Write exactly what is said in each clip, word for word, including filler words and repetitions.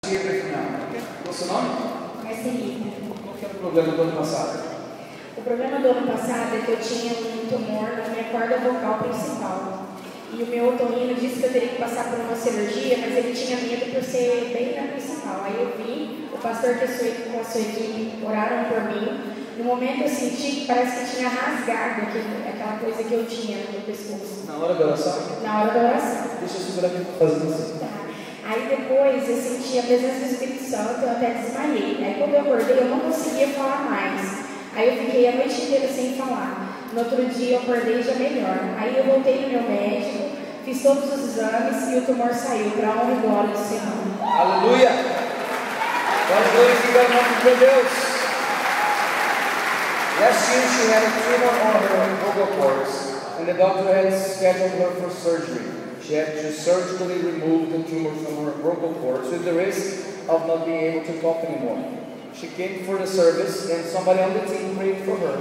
Qual o seu nome? Marcelina. Qual que era o problema do ano passado? O problema do ano passado é que eu tinha um tumor na minha corda vocal principal. E o meu otorrino disse que eu teria que passar por uma cirurgia, mas ele tinha medo por ser bem na principal. Aí eu vi, o pastor que com a sua equipe oraram por mim. No momento eu senti que parece que tinha rasgado aquele, aquela coisa que eu tinha no meu pescoço. Na hora da oração? Na hora da oração. Deixa eu segurar aqui para fazer assim. Tá. Aí depois eu senti a presença do Espírito Santo, eu até desmaiei. Aí quando eu acordei eu não conseguia falar mais. Aí eu fiquei a noite inteira sem falar. No outro dia eu acordei já melhor. Aí eu voltei no meu médico, fiz todos os exames e o tumor saiu, para a honra e glória do Senhor. Aleluia! Nós glorificamos o nome de Deus. Last year she had a tumor on her vocal cords and the doctor had scheduled her for surgery. She had to surgically remove the tumor from her vocal cords with the risk of not being able to talk anymore. She came for the service and somebody on the team prayed for her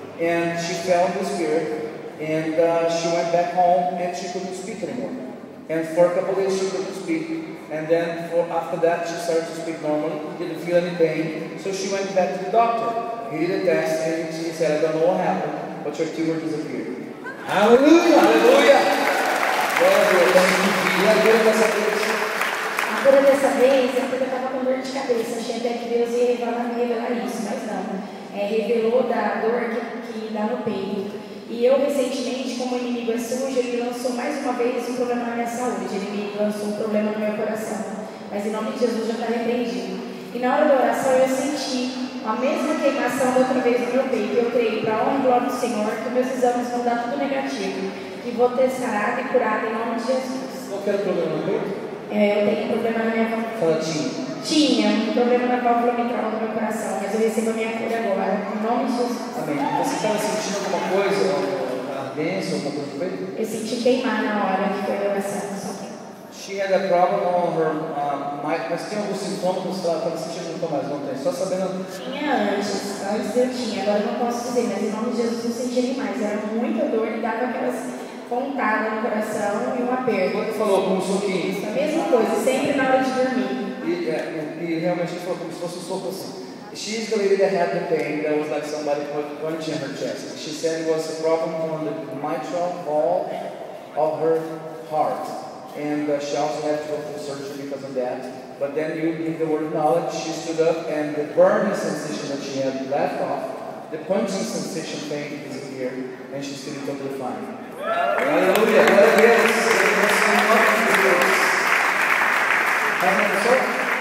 and she fell in the spirit and uh, she went back home and she couldn't speak anymore. And for a couple of days she couldn't speak and then for, after that she started to speak normally, didn't feel any pain, so she went back to the doctor. He did a test and he said, I don't know what happened, but your tumor disappeared. Hallelujah! Hallelujah! Glória a Deus. E a cura dessa vez? A cura dessa vez é porque eu estava com dor de cabeça. Achei até que Deus ia revelar, revelar isso, mas não. É, revelou da dor que, que dá no peito. E eu, recentemente, como o inimigo é sujo, ele lançou mais uma vez um problema na minha saúde. Ele me lançou um problema no meu coração. Mas em nome de Jesus já está repreendido. E na hora da oração eu senti a mesma queimação da outra vez no meu peito. Eu creio para a honra e glória do Senhor que meus exames vão dar tudo negativo. Que vou ter sarado e curado em nome de Jesus. Qual que era o problema no peito? É, eu tenho um problema na minha válvula. Fala, tinha. Tinha um problema na válvula mitral do meu coração, mas eu recebo a minha cura agora, em nome de Jesus. Amém. Você estava sentindo alguma coisa, ardência, alguma coisa no peito? Eu senti queimar na hora que foi a oração. She had a problem on her, um, mas tem alguns sintomas que você estava sentindo nunca mais, não tem? Só sabendo. Tinha antes, antes eu tinha, agora eu não posso dizer, mas em nome de Jesus não senti nem mais. Era muita dor e dava aquelas pontadas no coração e um aperto. Quando falou como um soquinho? A mesma coisa, sempre na hora de dormir. E, é, e realmente falou como se fosse um soco assim. She's the lady that had the pain that was like somebody punching her chest. She said it was a problem on the mitral valve of her heart. And uh, she also had to go to surgery because of that. But then you give the word of knowledge, she stood up and the burning sensation that she had left off, the punching sensation pain disappeared, and she's feeling totally fine. Aleluia! Glória a Deus! Mais uma pessoa?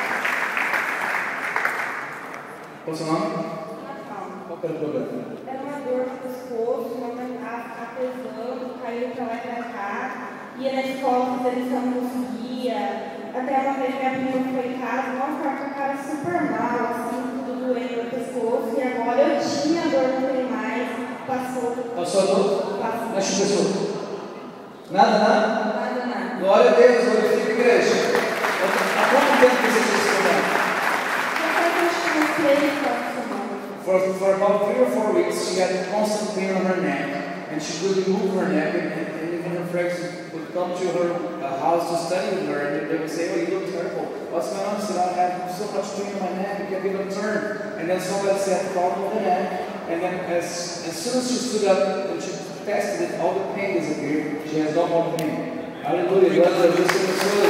Qual o seu nome? Qual que era o problema? Era uma dor no pescoço, apesando, caiu pra lá e pra cá. Ia na escola, fazer lição, não conseguia. Até uma vez minha prima foi em casa, nossa, ficava com a cara super mal, assim, tudo doendo no pescoço. E agora eu tinha dor, não tem mais, passou. Passou a dor? Passou. Mexe o pescoço. Nada, nada? Nada, nada. Glória a Deus, glorifica a igreja. Há quanto tempo você fez esse problema? Eu acho que uns três, quatro semanas. For, for about three or four weeks, she had constant pain on her neck, and she couldn't move her neck, and, and even her friends would come to her uh, house to study with her, and they would say, oh, you look terrible. What's going on? She said, I have so much pain on my neck, I can't turn. And then somebody said, problem with the neck, and then as, as soon as she stood up and she tested it, all the pain disappeared. She has no more pain. Aleluia, glória a Deus, Deus abençoe.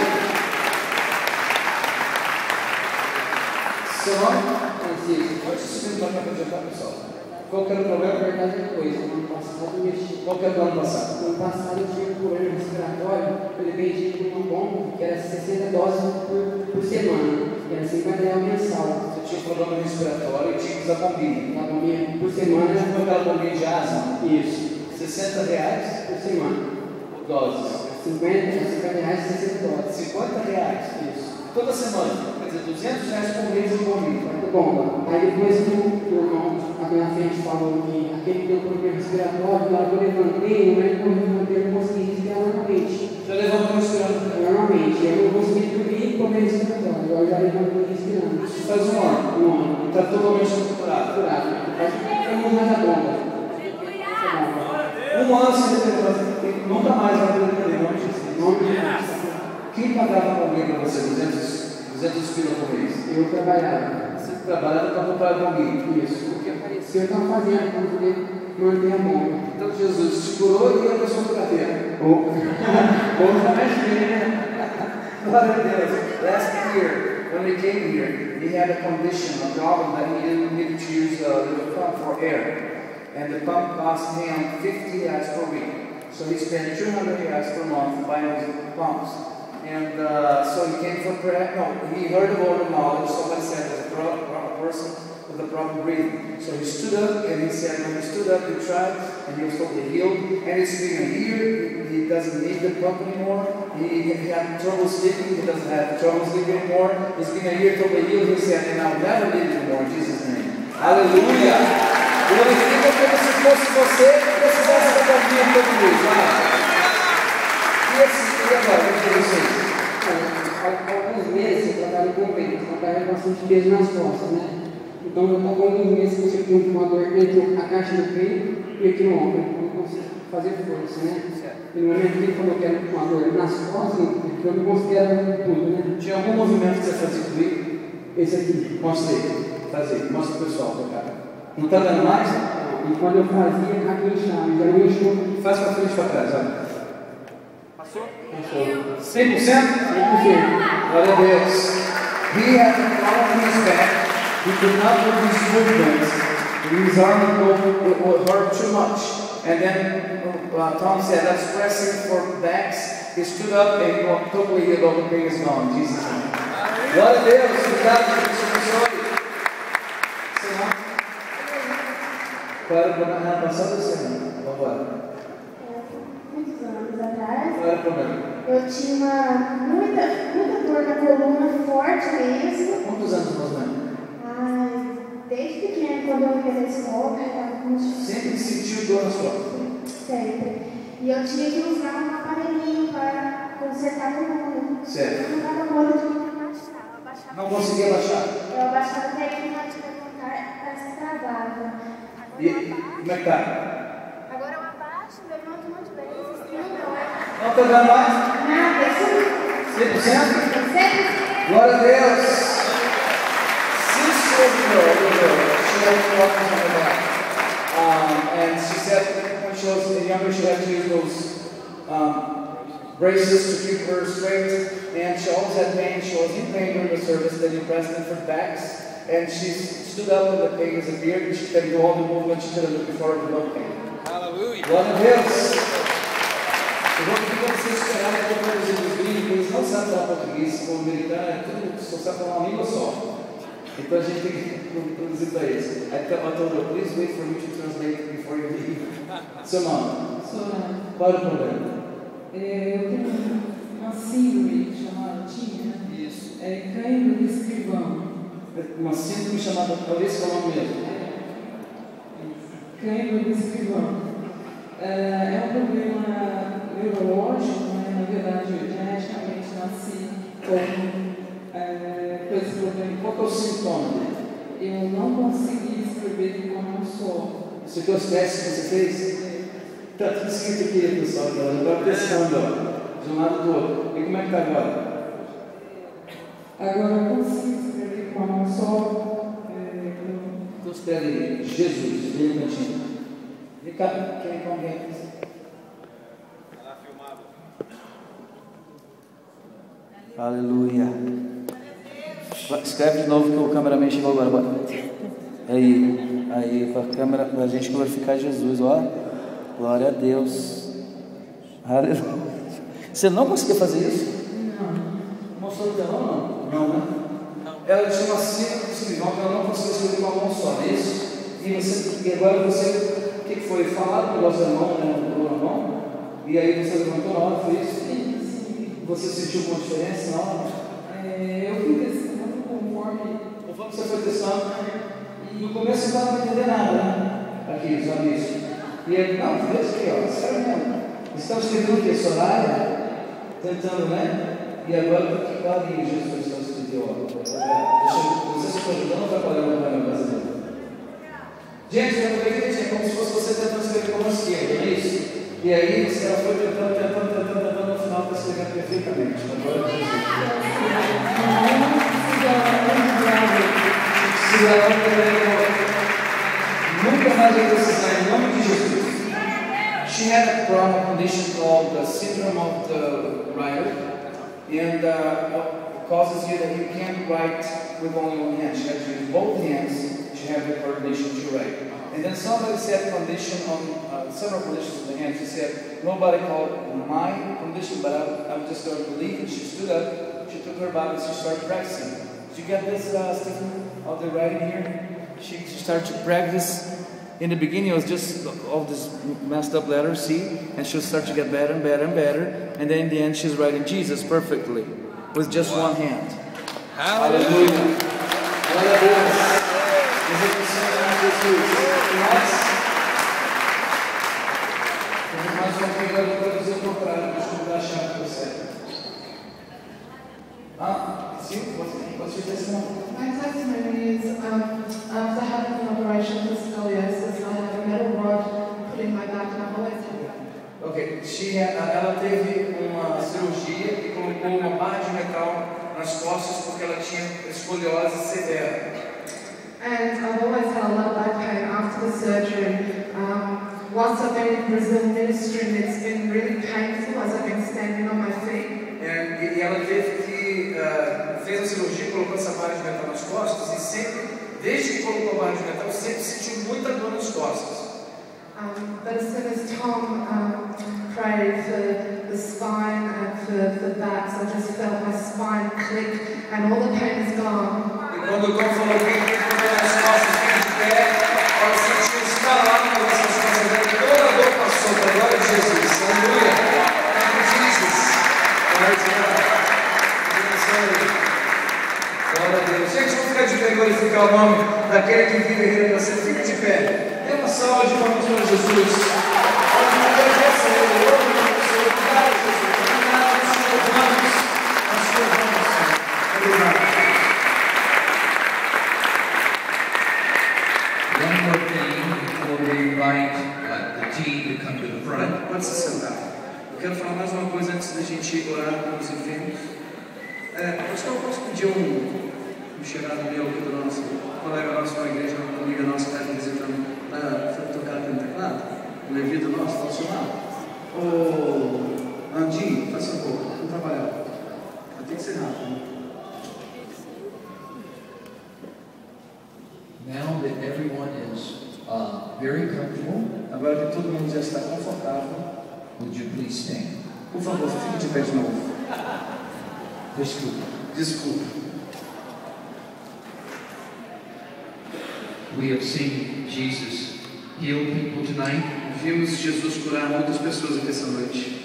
Seu nome? Francisco. Pode se sentar para apresentar, pessoal. Qual que era o problema? Na verdade é coisa. No ano passado eu mexi. Qual que era o ano passado? No ano passado eu tive um problema respiratório. Eu dependia de uma bomba que era sessenta doses por, por semana. Que era cinquenta reais mensal. Você tinha um problema respiratório e tinha que usar bombinha. A bombinha por semana. Você tinha aquela bombinha de asma? Isso. sessenta reais por semana. Doses. cinquenta reais, sessenta doses. cinquenta reais? Isso. Toda semana. Quer dizer, duzentos reais por mês em bombinha. Muito bom. Aí depois que o irmão na minha frente falou que aquele que deu problema respiratório, na hora que eu levantei, eu levantei, eu não consegui respirar normalmente. Já levantou respirando? Normalmente. Eu não consegui dormir com problema respiratório. Agora já levantei respirando. Isso faz um ano. Um ano. E está totalmente curado. Curado. Vamos mais a bomba. Um ano sem depender, nunca mais vai poder depender, não é isso? Não, não. Quem pagava a bombinha para você? duzentos duzentos pila por mês. Eu trabalhava. Você trabalhava para comprar comigo. Isso. O que apareceu, eu estava fazendo para poder manter a bomba. Então Jesus te curou e a pessoa foi para ter. Ou mais bem, Glória a Deus. Last year, when we came here, he had a condition, a problem that he didn't need to use a little pump for air. And the pump cost him fifty reais per week. So he spent two hundred reais per month buying these pumps. And uh, so he came for prayer. No, he heard about the knowledge. Somebody said there's a, pro- a person with a problem breathing. So he stood up and he said, when he stood up, he tried and he was totally healed. And it's been a year. He, he doesn't need the pump anymore. He, he had trouble sleeping. He doesn't have trouble sleeping anymore. It's been a year totally healed. He said, and I'll never need it anymore in Jesus' name. Aleluia! Glorifica como se fosse você que precisasse da bombinha todo mês. Vai. E esse, e agora, o que vocês? há alguns meses eu trabalho com peito, eu trabalho bastante peso nas costas, né? Então eu estou com alguns meses que eu sinto uma dor entre a caixa do peito e aqui no ombro, eu não consigo fazer força, né? E no momento que ele falou que era uma dor nas costas, eu não considero tudo, né? Tinha algum movimento que você fazia comigo? Esse aqui. Mostra aí, fazer, mostra o pessoal pra cá. Não está dando mais? E quando eu fazia, aqui inchava, geralmente eu... Faz para frente e para trás, olha. Passou? cem por cento? cem por cento. Glória a Deus. He had a problem in his back. He could not do his movements. His arm would, would hurt too much. And then uh, Tom said, let's press him for backs. He stood up and he got totally healed. All the pain is gone. In Jesus' name. Glória a Deus. Obrigado por isso. Abençoe. Senhor. Qual era o problema? Na passada semana. Vamos embora. Muitos anos atrás, Qual era o problema? eu tinha uma, muita, muita dor na coluna, forte mesmo. Quantos anos nós temos? Ai, desde pequeno, quando eu ia na escola, eu Sempre sentiu dor nas costas? Sempre. E eu tinha que usar um aparelhinho para consertar a coluna. Certo. Eu não dava conta de abaixar. Eu abaixava. Não conseguia baixar? Eu abaixava até que uma de levantar, parece que travava. E como é que tá? Agora eu abaixo, levanto um monte de vezes. Não dói. Não está dando mais? Nada, isso cem por cento? sempre. Glória a Deus! Sister girl, girl, she had problems on her back. Um, and she said when she was younger, she had to use those um, braces to keep her straight. And she always had pain. She was in pain during the service. Then you pressed them for backs. And she stood up and the pain disappeared. And she could do all the movement she could have done before with no pain. Aleluia. Glória a Deus! Eu vou pedir para vocês esperarem para traduzir os vídeos, eles não sabem falar português, o americano é tudo, só sabe falar uma língua só. Então a gente tem que traduzir para eles. I told her, please wait for me to translate before you leave. Seu nome? Soraya, Qual é o problema? é, eu tenho uma síndrome chamada tinha, Isso. é cãibra de escrivão. Uma síndrome chamada, talvez qual é o nome mesmo? Cãibra de escrivão. É, é um problema neurológico, né? Na verdade, eu geneticamente nasci com, é, com esse problema. Qual é o sintoma dele? Eu não consegui escrever como eu sou. Isso aqui é os testes que você fez? Está tudo escrito aqui, pessoal, eu estava pensando, ó, de um lado do outro. E como é que está agora? Agora eu consigo escrever com a mão só. É, com... Então escreve aí, Jesus, vem no cantinho. Vem cá, quem com alguém? Está filmado. Aleluia. Escreve de novo que o cameraman chegou agora. Bora. Aí, aí, para a câmera, para a gente glorificar Jesus, ó. Glória a Deus. Aleluia. Você não conseguiu fazer isso? Não. Mostrou o telão não? Não, né? Ela tinha uma síndrome de escrivão que ela não conseguiu escrever com a mão só, não é isso? E, você, e agora você, o que, que foi? Falaram o negócio da mão, né? Dor na mão? E aí você levantou na hora, foi isso? Sim, sim. Você sentiu alguma diferença na hora? É, eu fui testando conforme. Conforme você foi testando, e no começo você não estava entendendo nada, né? Aqui, só isso. E ele, não, veja aqui, ó, sério mesmo. Você estava escrevendo o quê? Soraya? Tentando, né? E agora o que vale Jesus está escrevendo, ó. Deixa eu, você se ajudando ou trabalhando para o brasileiro? Gente, eu também que é como se fosse você tentando escrever com a esquerda, não é isso? E aí você ela foi tentando, tentando, tentando, tentando, no final está escrevendo perfeitamente. Agora Jesus. precisarão nunca mais vai precisar, em nome de Jesus. She had a problem, a condition called the syndrome of the writer, and uh, what causes you that you can't write with only one hand. She has to use both hands. She had the condition to write. And then somebody said condition on uh, several conditions of the hand. She said nobody called my condition, but I, I'm just going to believe. And she stood up. She took her Bible and she started practicing. Did you get this, uh, Stephen? Of the writing here? She, she started to practice. In the beginning, it was just all this messed up letters, see? And she'll start to get better and better and better. And then in the end, she's writing Jesus perfectly with just wow. one hand. Hallelujah. Hallelujah. Mais uma coisa para dizer o contrário, deixa eu dar a chave para você. Ah, sim, você disse não. My testimony is um, after having an operation for scoliosis, I have a metal rod put in my back and I've always had that. Ok, she had, ela teve uma cirurgia e colocou uma barra de metal nas costas porque ela tinha escoliose severa. And I've always had a lot of back pain after the surgery. Um, whilst I've been in Brazil ministering, it's been really painful as I've been standing on my feet. And, e ela teve que, uh, fez a cirurgia, colocou essa barra de metal nas costas e sempre, desde que colocou a barra de metal, sempre sentiu muita dor nas costas. Um, but as soon as Tom um, prayed for the spine and for the backs, I just felt my spine click and all the pain is gone. E quando o Tom falou que ele colocou nas costas, fica de pé, ela sentiu estalado nas costas dela, toda a dor passou, para a glória de Jesus. Aleluia! Thank you, Jesus! Glória a Deus. Gente, vamos ficar de pé e glorificar o nome daquele que vive e reina para sempre. Fica de pé. Dê uma salva de palmas para Jesus. One more thing before we invite uh, the team to come to the front. Pode se sentar. Eu quero falar mais uma coisa antes da gente orar pelos enfermos. É, pastor, eu posso pedir um, um chegado meu aqui do nosso colega nosso da igreja, uma amiga nossa que está visitando, para tocar aqui no teclado? O Levi do nosso, está ao seu lado? Ô, Andinho, faz favor, vamos trabalhar. Tem que ser rápido, né? Now that everyone is uh, very comfortable, agora que todo mundo já está confortável, would you please stand? Por favor, fique de pé de novo. Desculpa. Desculpa. We have seen Jesus heal people tonight. Vimos Jesus curar muitas pessoas aqui essa noite.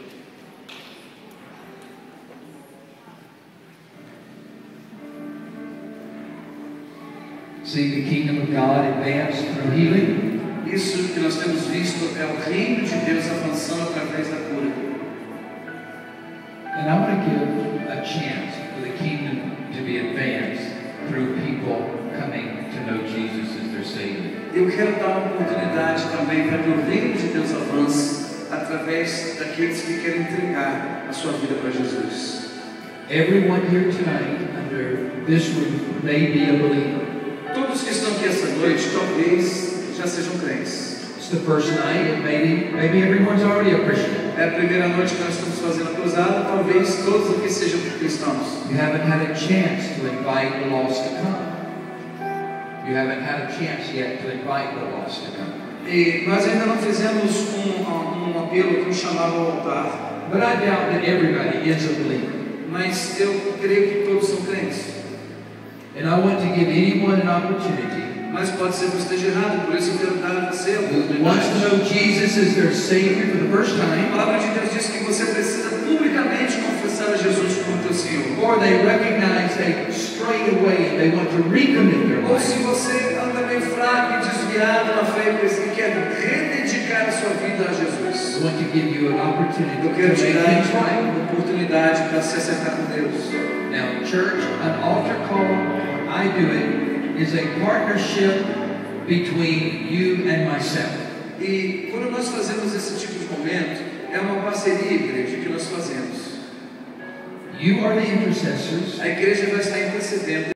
See the kingdom of God advance through healing. Isso que nós temos visto é o reino de Deus avançando através da cura. And I want to give a chance for the kingdom to be advanced through people coming to know Jesus as their Savior. Eu quero dar uma oportunidade também para que o reino de Deus avance através daqueles que querem entregar a sua vida para Jesus. Everyone here tonight under this roof may be a believer. Todos que estão aqui essa noite talvez já sejam crentes. It's the first night, and maybe maybe everyone's already a Christian. É a primeira noite que nós estamos fazendo a cruzada, talvez todos aqui sejam cristãos. You haven't had a chance to invite the lost to come. You haven't had a chance yet to invite the lost to come. E nós ainda não fizemos um, um, um apelo, um chamado ao altar. But I doubt that everybody is a believer. Mas eu creio que todos são crentes. And I want to give anyone an opportunity. Mas pode ser que eu esteja errado, por isso eu quero dar a você a Who wants to know Jesus as their Savior for the first A time, palavra de Deus diz que você precisa publicamente confessar a Jesus como teu Senhor. or they recognize they strayed away and they want to recommit their Ou life. se você anda meio fraco e desviado na fé e quer rededicar a sua vida a Jesus. I want to give you an opportunity Eu to quero te make dar things right. uma oportunidade para se acertar com Deus. Now, church, an altar call, when I do it, is a partnership between you and myself. E quando nós fazemos esse tipo de momento, é uma parceria, igreja, que nós fazemos. You are the intercessors. A igreja vai estar intercedendo.